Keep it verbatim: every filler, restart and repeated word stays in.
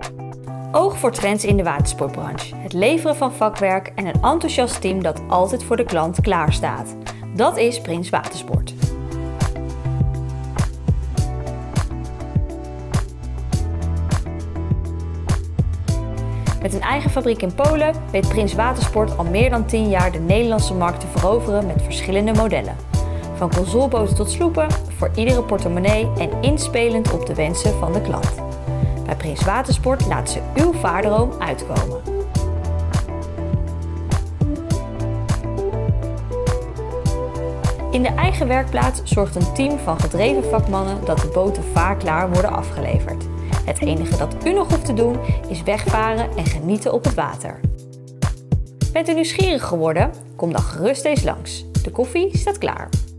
Oog voor trends in de watersportbranche, het leveren van vakwerk en een enthousiast team dat altijd voor de klant klaarstaat. Dat is Prins Watersport. Met een eigen fabriek in Polen weet Prins Watersport al meer dan tien jaar de Nederlandse markt te veroveren met verschillende modellen. Van consoleboten tot sloepen, voor iedere portemonnee en inspelend op de wensen van de klant. Bij Prins Watersport laat ze uw vaardroom uitkomen. In de eigen werkplaats zorgt een team van gedreven vakmannen dat de boten vaarklaar worden afgeleverd. Het enige dat u nog hoeft te doen is wegvaren en genieten op het water. Bent u nieuwsgierig geworden? Kom dan gerust eens langs. De koffie staat klaar.